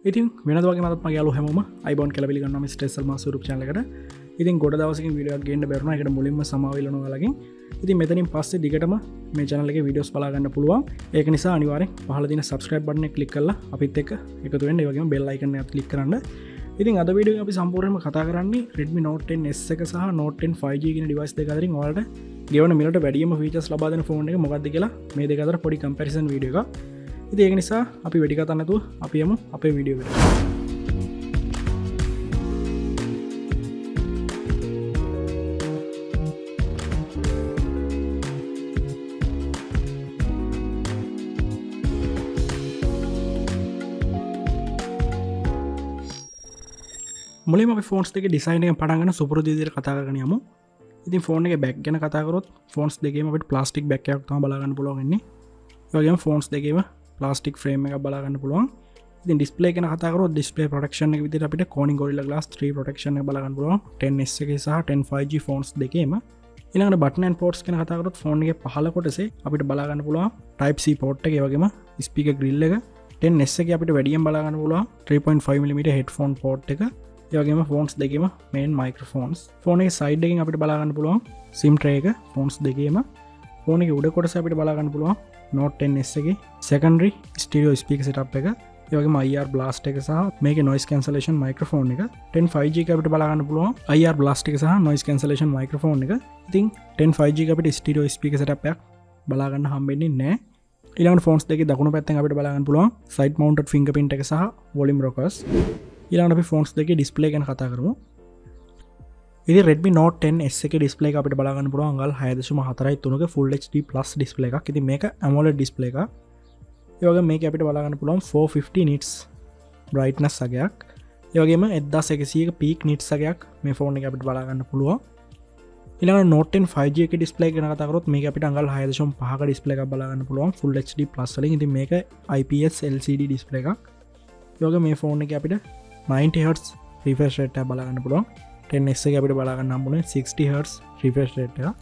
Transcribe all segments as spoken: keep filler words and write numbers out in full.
ඉතින් වෙනද වගේ මත් මගේ යාලු හැමෝම අයිබෝන් කියලා පිළිගන්නවා මිස්ටර් සල්මාස් YouTube channel එකට. ඉතින් ගොඩ දවසකින් වීඩියෝ එකක් ගේන්න බැරුණා. ඒකට මුලින්ම සමාව ඉල්ලනවා ඔයාලගෙන්. ඉතින් මෙතනින් පස්සේ දිගටම මේ channel එකේ වීඩියෝස් බලා ගන්න පුළුවන්. ඒක නිසා අනිවාර්යෙන් පහළ තියෙන subscribe button එක click කරලා අපිත් එක්ක එකතු වෙන්න. ඒ වගේම bell icon එකත් click කරන්න. ඉතින් අද වීඩියෝ අපි සම්පූර්ණයෙන්ම කතා කරන්නේ Redmi Note ටෙන් එස් එක සහ Note ටෙන් ෆයිව් ජී කියන device දෙක අතරින් ඔයාලට ගෙවන මිලට වැඩියම features ලබා දෙන phone එක මොකක්ද කියලා මේ දෙක අතර පොඩි comparison වීඩියෝ එකක්. ඉතින් ඒක නිසා අපි වැඩි කතා නැතුව අපි යමු අපේ වීඩියෝ එකට. මුලින්ම අපි ෆෝන්ස් දෙකේ ඩිසයින් එක පටන් ගන්න සුපුරුදු විදිහට කතා කරගෙන යමු. ඉතින් ෆෝන් එකේ බෑග් ගැන කතා කරොත් ෆෝන්ස් දෙකේම අපිට ප්ලාස්ටික් බෑග් එකක් තමයි බලා ගන්න පුළුවන් වෙන්නේ. ඒ වගේම ෆෝන්ස් දෙකේම ප්ලාස්ටික් ෆ්‍රේම් එකක් බලා ගන්න පුළුවන්. ඉතින් ඩිස්ප්ලේ ගැන කතා කරොත් ඩිස්ප්ලේ ප්‍රොටෙක්ෂන් එක විදිහට අපිට Corning Gorilla Glass three protection එක බලා ගන්න පුළුවන් ටෙන් එස් එකේ සහ ටෙන් ෆයිව් ජී ෆෝන්ස් දෙකේම. ඊළඟට බටන් ඇන්ඩ් පෝර්ට්ස් ගැන කතා කරොත් ෆෝන් එකේ පහළ කොටසේ අපිට බලා ගන්න පුළුවන් Type C පෝර්ට් එක. ඒ වගේම ස්පීකර් ග්‍රිල් එක. ටෙන් එස් එකේ අපිට වැඩියෙන් බලා ගන්න පුළුවන් three point five millimetre headphone port එක. ඒවගේම ෆෝන්ස් දෙකම මේන් මයික්‍රෆෝන්ස්. ෆෝන එක සයිඩ් එකින් අපිට බලාගන්න පුළුවන් සිම් ට්‍රේ එක ෆෝන්ස් දෙකේම. ෆෝන එක උඩ කොටස අපිට බලාගන්න පුළුවන් Note ටෙන් එස් එකේ secondary stereo speaker setup එක. ඒ වගේම I R blast එක සහ මේකේ noise cancellation microphone එක. ටෙන් ෆයිව් ජී එක අපිට බලාගන්න පුළුවන් I R blast එක සහ noise cancellation microphone එක. ඉතින් ටෙන් ෆයිව් ජී එක අපිට stereo speaker setup එකක් බලාගන්න හම්බෙන්නේ නැහැ. ඊළඟට ෆෝන්ස් දෙකේ දකුණු පැත්තෙන් අපිට බලාගන්න පුළුවන් side mounted fingerprint එක සහ volume rockers. ඊළඟට අපි ෆෝන්ස් දෙකේ ඩිස්ප්ලේ ගැන කතා කරමු. ඉතින් Redmi Note ටෙන් එස් එකේ ඩිස්ප්ලේ එක අපිට බලා ගන්න පුළුවන් අඟල් හය දශම හතරයි තුනක Full H D Plus display එකක්. ඉතින් මේක AMOLED ඩිස්ප්ලේ එකක්. ඒ වගේම මේක අපිට බලා ගන්න පුළුවන් ෆෝර් ෆිෆ්ටි nits brightness අගයක්. ඒ වගේම එක්දාස් එකසියක peak nits අගයක් මේ ෆෝන් එකේ අපිට බලා ගන්න පුළුවන්. ඊළඟට Note ටෙන් ෆයිව් ජී එකේ ඩිස්ප්ලේ ගැන කතා කරොත් මේක අපිට අඟල් හය දශම පහක ඩිස්ප්ලේ එකක් බලා ගන්න පුළුවන් Full H D Plus වලින්. ඉතින් මේක I P S L C D display එකක්. ඒ වගේම මේ ෆෝන් එකේ අපිට ninety hertz refresh rate එක බලාගන්න පුළුවන්. ටෙන් එස් එක අපිට බලාගන්න හම්බුනේ සික්ස්ටි hertz refresh rate එක.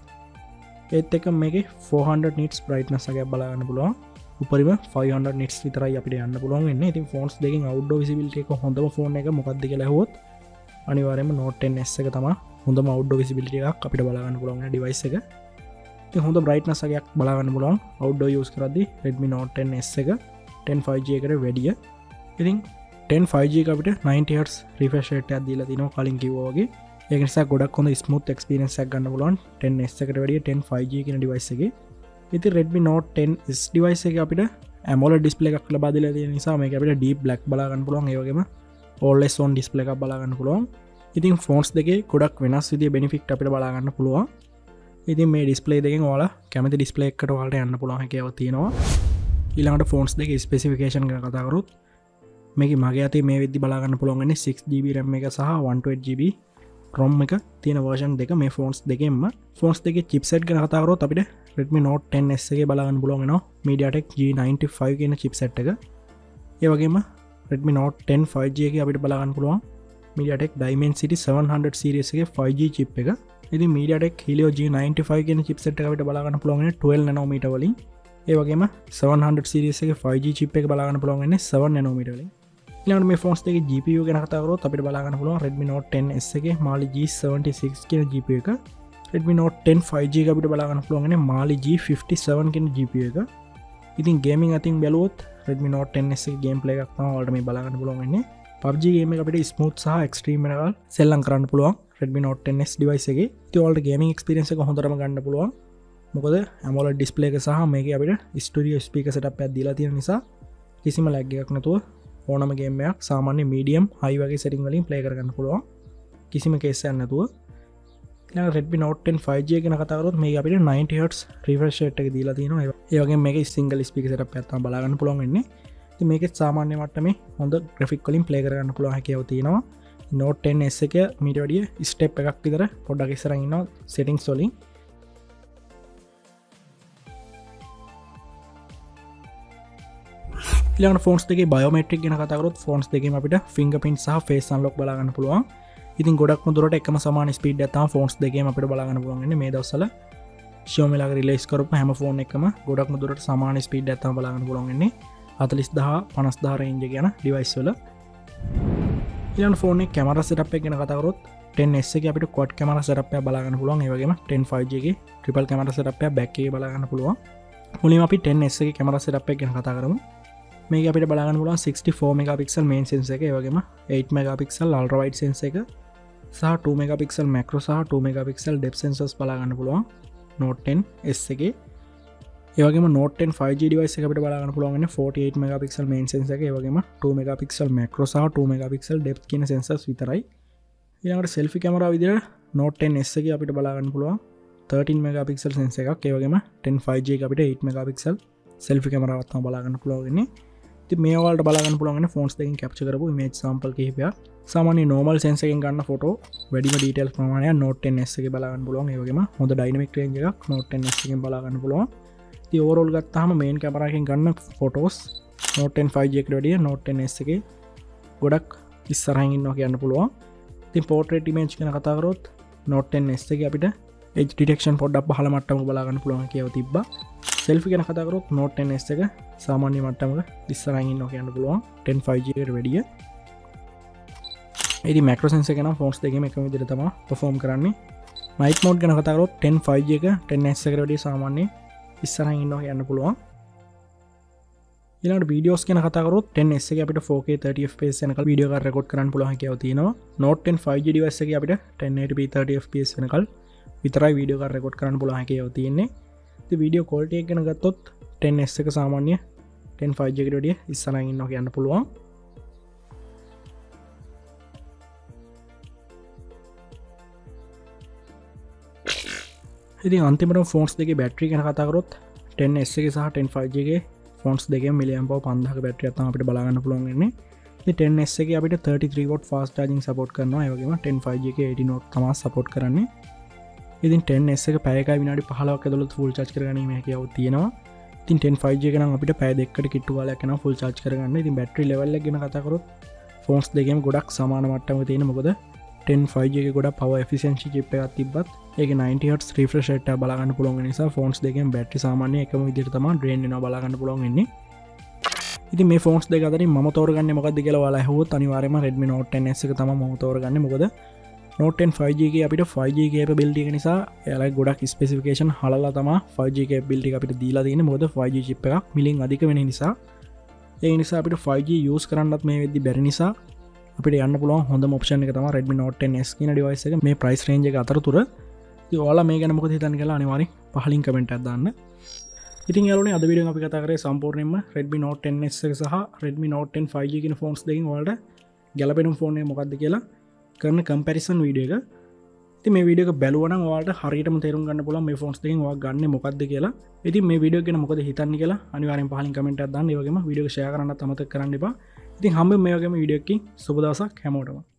ඒත් එක්ක මේකේ ෆෝර් හන්ඩ්‍රඩ් nits brightness එකක් බලාගන්න පුළුවන්. උපරිම ෆයිව් හන්ඩ්‍රඩ් nits විතරයි අපිට යන්න පුළුවන් වෙන්නේ. ඉතින් ෆෝන්ස් දෙකෙන් outdoor visibility එක හොඳම ෆෝන් එක මොකක්ද කියලා අහුවොත් අනිවාර්යයෙන්ම Note ටෙන් එස් එක තමයි හොඳම outdoor visibility එකක් අපිට බලාගන්න පුළුවන් වෙන device එක. ඉතින් හොඳ brightness එකක් බලාගන්න පුළුවන් outdoor use කරද්දී Redmi Note ටෙන් එස් එක ටෙන් ෆයිව් ජී එකට වැඩිය. ඉතින් ටෙන් ෆයිව් ජී එක අපිට ninety hertz refresh rate එකක් දීලා තිනවා කලින් කිව්වා වගේ. ඒක නිසා ගොඩක් හොඳ smooth experience එකක් ගන්න පුළුවන් ටෙන් එස් එකට වැඩිය ටෙන් ෆයිව් ජී කියන device එකේ. ඉතින් Redmi Note ten S device එකේ අපිට AMOLED display එකක් ලබා දීලා තියෙන නිසා මේක අපිට deep black බලා ගන්න පුළුවන්. ඒ වගේම always on display එකක් බලා ගන්න පුළුවන්. ඉතින් phones දෙකේ ගොඩක් වෙනස් විදිහේ benefit අපිට බලා ගන්න පුළුවන්. ඉතින් මේ display දෙකෙන් ඔයාලා කැමති display එකකට ඔයාලට යන්න පුළුවන් හැකියාවක් තියෙනවා. ඊළඟට phones දෙකේ specification ගැන කතා කරොත් මේක මගේ අතේ මේ වෙද්දි බලාගන්න පුළුවන් සික්ස් ජී බී RAM එක සහ one twenty G B ROM එක තියෙන version දෙක මේ ෆෝන්ස් දෙකෙන්ම. ෆෝන්ස් දෙකේ chipset ගැන කතා කරොත් අපිට Redmi Note ටෙන් එස් එකේ බලාගන්න පුළුවන් වෙනවා MediaTek G නයින්ටි ෆයිව් කියන chipset එක. ඒ වගේම Redmi Note ten five G එකේ අපිට බලාගන්න පුළුවන් MediaTek Dimensity seven hundred series එකේ ෆයිව් ජී chip එක. ඉතින් MediaTek Helio G ninety five කියන chipset එක අපිට බලාගන්න පුළුවන් වෙන්නේ ටුවෙල්ව් nanometer වලින්. ඒ වගේම සෙවන් හන්ඩ්‍රඩ් series එකේ ෆයිව් ජී chip එක බලාගන්න පුළුවන් වෙන්නේ සෙවන් nanometer වලින්. ඊළඟට මේ ෆෝන්ස් දෙකේ G P U ගැන කතා කරොත් අපිට බලා ගන්න පුළුවන් Redmi Note ටෙන් එස් එකේ Mali G සෙවන්ටි සික්ස් කියන G P U එක. Redmi Note ten five G එක අපිට බලා ගන්න පුළුවන් වෙන්නේ Mali G ෆිෆ්ටි සෙවන් කියන G P U එක. ඉතින් ගේමින් අතින් බැලුවොත් Redmi Note ටෙන් එස් එකේ ගේම් ප්ලේ එකක් තමයි ඔයාලට මේ බලා ගන්න පුළුවන් වෙන්නේ. P U B G game එක අපිට smooth සහ extreme එකවල් සෙල්ලම් කරන්න පුළුවන් Redmi Note ten S device එකේ. ඉතින් ඔයාලට ගේමින් experience එක හොඳටම ගන්න පුළුවන්. මොකද AMOLED display එක සහ මේකේ අපිට stereo speaker setup එකක් දීලා තියෙන නිසා කිසිම lag එකක් නැතුව ඕනම ගේම් එකක් සාමාන්‍ය medium high වගේ setting වලින් play කරගන්න පුළුවන් කිසිම case එකක් නැතුව. ඊළඟ Redmi Note ten five G ගැන කතා කරොත් මේක අපිට ninety hertz refresh rate එක දීලා තියෙනවා. ඒ වගේම මේකේ single speaker setup එකක් තමයි බලා ගන්න පුළුවන් වෙන්නේ. ඉතින් මේකේ සාමාන්‍ය මට්ටමේ හොඳ graphic වලින් play කරගන්න පුළුවන් හැකියාව තියෙනවා. Note ටෙන් එස් එක මීට වැඩිය step එකක් විතර පොඩ්ඩක් ඉස්සරහින් ඉන්නවා settings වලින්. ඊළඟට ෆෝන්ස් දෙකේ බයෝමෙට්‍රික් ගැන කතා කරොත් ෆෝන්ස් දෙකේම අපිට fingerprint සහ face unlock බලා ගන්න පුළුවන්. ඉතින් ගොඩක්ම දුරට එකම සමාන ස්පීඩ් එකක් තමයි ෆෝන්ස් දෙකේම අපිට බලා ගන්න පුළුවන් වෙන්නේ මේ දවස්වල. Xiaomi ලාගේ රිලීස් කරපු හැම ෆෝන් එකම ගොඩක්ම දුරට සමාන ස්පීඩ් එකක් තමයි බලා ගන්න පුළුවන් වෙන්නේ. හතලිස් දහස් පනස් දහස් රේන්ජ් එක යන device වල. ඊළඟ ෆෝන් එකේ කැමරා සෙටප් එක ගැන කතා කරොත් ටෙන් එස් එකේ අපිට quad කැමරා සෙටප් එකක් බලා ගන්න පුළුවන්. ඒ වගේම ටෙන් ෆයිව් ජී එකේ ට්‍රිපල් කැමරා සෙටප් එකක් බෑක් එකේ බලා ගන්න පුළුවන්. මුලින්ම අපි ටෙන් එස් එකේ කැමරා සෙටප් එක ගැන කතා කරමු. මේක අපිට බලා ගන්න පුළුවන් sixty four megapixel main sensor එක, ඒ වගේම eight megapixel ultra wide sensor එක සහ टू මෙගාපික්සල් මැක්‍රෝ සහ टू මෙගාපික්සල් ඩෙප්ත් සෙන්සර්ස් බලා ගන්න පුළුවන් Note ටෙන් එස් එකේ. ඒ වගේම Note ten five G device එක අපිට බලා ගන්න පුළුවන් වෙන්නේ forty eight megapixel main sensor එක, ඒ වගේම टू මෙගාපික්සල් මැක්‍රෝ සහ टू මෙගාපික්සල් ඩෙප්ත් කියන සෙන්සර්ස් විතරයි. ඊළඟට selfie කැමරාව විදිහට Note ටෙන් එස් එකේ අපිට බලා ගන්න පුළුවන් thirteen මෙගාපික්සල් සෙන්සර් එකක්, ඒ වගේම ටෙන් ෆයිව් ජී එක අපිට eight මෙගාපික්සල් selfie කැමරාවක් තමයි බලා ගන්න පුළුවන් වෙන්නේ. ඉතින් මේ වලට බලා ගන්න පුළුවන් වෙන්නේ phones දෙකකින් capture කරපු image sample කිහිපයක්. සාමාන්‍ය normal sensor එකෙන් ගන්න ෆොටෝ වැඩිම details ප්‍රමාණයක් Note ටෙන් එස් එකේ බලා ගන්න පුළුවන්. ඒ වගේම හොඳ dynamic range එකක් Note ටෙන් එස් එකෙන් බලා ගන්න පුළුවන්. ඉතින් overall ගත්තාම main camera එකෙන් ගන්න photos Note ten five G එකට වැඩිය Note ටෙන් එස් එකේ ගොඩක් ඉස්සරහින් ඉන්නවා කියන්න පුළුවන්. ඉතින් portrait image ගැන කතා කරොත් Note ටෙන් එස් එකේ අපිට edge detection පොඩ්ඩක් පහළ මට්ටමක බලා ගන්න පුළුවන් කියලා තිබ්බා. selfie ගැන කතා කරොත් Note ටෙන් එස් එක සාමාන්‍ය මට්ටමක ඉස්සරහින් ඉන්නවා කියන්න පුළුවන් ටෙන් ෆයිව් ජී එකට වැඩිය. ඉතින් macro sensor එක නම් phones දෙකේම එකම විදිහට තමයි perform කරන්නේ. night mode ගැන කතා කරොත් ටෙන් ෆයිව් ජී එක ටෙන් එස් එකට වැඩිය සාමාන්‍ය ඉස්සරහින් ඉන්නවා කියන්න පුළුවන්. ඊළඟට videos ගැන කතා කරොත් ටෙන් එස් එකේ අපිට four K thirty F P S වෙනකල් වීඩියෝ එකක් රෙකෝඩ් කරන්න පුළුවන් හැකියාව තියෙනවා. Note ten five G device එකේ අපිට ten eighty p thirty F P S වෙනකල් විතරයි වීඩියෝ එකක් රෙකෝඩ් කරන්න පුළුවන් හැකියාව තියෙන්නේ. ඉතින් වීඩියෝ quality එක ගැන ගත්තොත් ටෙන් එස් එක සාමාන්‍ය ටෙන් ෆයිව් ජී එකට වැඩිය ඉස්සරහින් ඉන්නවා කියන්න පුළුවන්. ඉතින් අන්තිමට ෆෝන්ස් දෙකේ බැටරි ගැන කතා කරොත් ටෙන් එස් එකේ සහ ටෙන් ෆයිව් ජී එකේ ෆෝන්ස් දෙකේ මිලියම් පවර් පන්දාහක බැටරියක් තමයි අපිට බලා ගන්න පුළුවන් වෙන්නේ. ඉතින් ටෙන් එස් එකේ අපිට thirty three watt fast charging support කරනවා. ඒ වගේම ටෙන් ෆයිව් ජී එකේ eighteen watt තමයි support කරන්නේ. ඉතින් ටෙන් එස් එක පැය එකයි විනාඩි පහළොවක් ඇතුළත full charge කරගැනීමේ හැකියාව තියෙනවා. ඉතින් ටෙන් ෆයිව් ජී එක නම් අපිට පැය දෙකකට කිට්ටු කාලයක් යනවා full charge කරගන්න. ඉතින් බැටරි level එක ගැන කතා කරොත් ෆෝන්ස් දෙකේම ගොඩක් සමාන මට්ටමක තියෙන. මොකද ටෙන් ෆයිව් ජී එකේ ගොඩක් power efficiency chip එකක් තිබ්බත් ඒකේ ninety hertz refresh rate එක බලා ගන්න පුළුවන් වෙන නිසා ෆෝන්ස් දෙකේම බැටරි සාමාන්‍ය එකම විදිහට තමයි drain වෙනවා බලා ගන්න පුළුවන් වෙන්නේ. ඉතින් මේ ෆෝන්ස් දෙක අතරින් මම තෝරගන්නේ මොකක්ද කියලා ඔයාලා අහුවොත් අනිවාර්යයෙන්ම Redmi Note ටෙන් එස් එක තමයි මම තෝරගන්නේ. මොකද Note ටෙන් ෆයිව් ජී එකේ අපිට ෆයිව් ජී capability එක නිසා එයාලා ගොඩක් specification හලලා තමයි ෆයිව් ජී capability එක අපිට දීලා තියෙන්නේ. මොකද ෆයිව් ජී chip එකක් මිලියන් අධික වෙන නිසා. ඒ නිසා අපිට ෆයිව් ජී use කරන්නත් මේ වෙද්දි බැරි නිසා අපිට යන්න පුළුවන් හොඳම option එක තමයි Redmi Note ටෙන් එස් කියන device එක මේ price range එක අතරතුර. ඉතින් ඔයාලා මේ ගැන මොකද හිතන්නේ කියලා අනිවාර්යෙන් පහලින් comment එකක් දාන්න. ඉතින් යාළුවනේ අද වීඩියෝ එක අපි කතා කරේ සම්පූර්ණයෙන්ම Redmi Note ටෙන් එස් එක සහ Redmi Note ten five G කියන phones දෙකෙන් ඔයාලට ගැලපෙන ෆෝන් එක මොකක්ද කියලා කරන කම්පැරිසන් වීඩියෝ එක. ඉතින් මේ වීඩියෝ එක බලුවා නම් ඔයාලට හරියටම තේරුම් ගන්න පුළුවන් මේ ෆෝන්ස් දෙකෙන් ඔයා ගන්නෙ මොකක්ද කියලා. ඉතින් මේ වීඩියෝ එක ගැන මොකද හිතන්නේ කියලා අනිවාර්යෙන් පහලින් කමෙන්ට් එකක් දාන්න. ඒ වගේම වීඩියෝ එක ෂෙයා කරන්නත් අමතක කරන්න එපා. ඉතින් හම්බෙමු මේ වගේම වීඩියෝ එකකින් සුබ දවසක් හැමෝටම.